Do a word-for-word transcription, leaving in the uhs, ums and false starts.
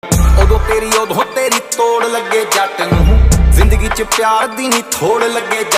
ਉਦੋਂ ਤੇਰੀ ਉਦੋਂ ਤੇਰੀ ਤੋੜ ਲੱਗੇ ਜੱਟ ਨੂੰ, ਜ਼ਿੰਦਗੀ 'ਚ ਪਿਆਰ ਦੀ ਨਹੀਂ ਥੋੜ ਲੱਗੇ।